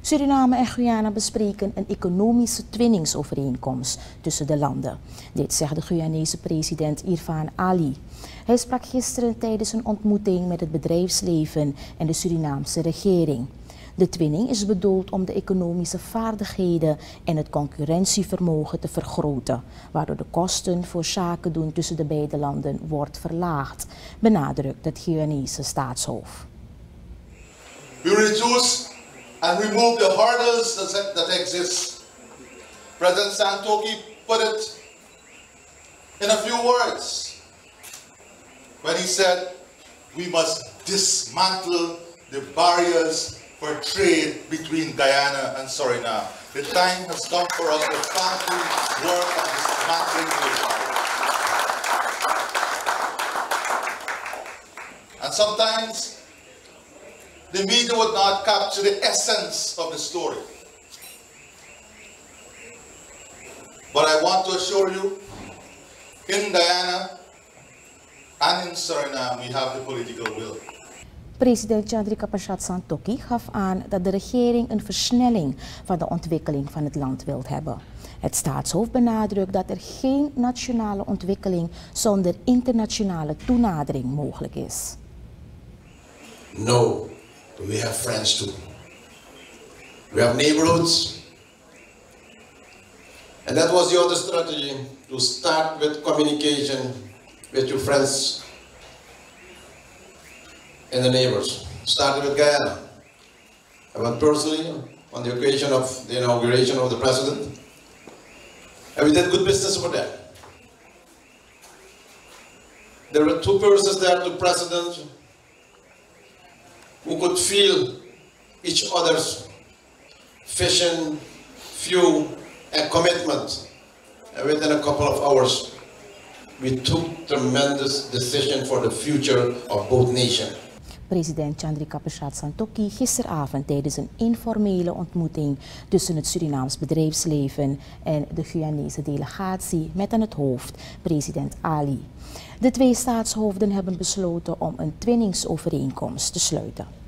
Suriname en Guyana bespreken een economische twinningsovereenkomst tussen de landen. Dit zegt de Guyanese president Irfaan Ali. Hij sprak gisteren tijdens een ontmoeting met het bedrijfsleven en de Surinaamse regering. De twinning is bedoeld om de economische vaardigheden en het concurrentievermogen te vergroten, waardoor de kosten voor zaken doen tussen de beide landen wordt verlaagd, benadrukt het Guyanese staatshoofd. We reduce and remove the hurdles that exist. President Santokhi put it in a few words when he said we must dismantle the barriers for trade between Guyana and Suriname. The time has come for us to finally work on dismantling those barriers. And sometimes the media would not capture the essence of the story. But I want to assure you, in Guyana and in Suriname, we have the political will. President Chandrika Prasad Santokhi gaf aan dat de regering een versnelling van de ontwikkeling van het land wil hebben. Het staatshoofd benadrukt dat er geen nationale ontwikkeling zonder internationale toenadering mogelijk is. No, we have friends too. We have neighborhoods. And that was the other strategy, to start with communication with your friends and the neighbors. Started with Guyana. I went personally on the occasion of the inauguration of the president. And we did good business over there. There were two persons there, the president, who could feel each other's vision, view, and commitment. And within a couple of hours, we took tremendous decision for the future of both nations. President Chandrika Prasad Santokhi gisteravond tijdens een informele ontmoeting tussen het Surinaams bedrijfsleven en de Guyanese delegatie met aan het hoofd president Ali. De twee staatshoofden hebben besloten om een twinningsovereenkomst te sluiten.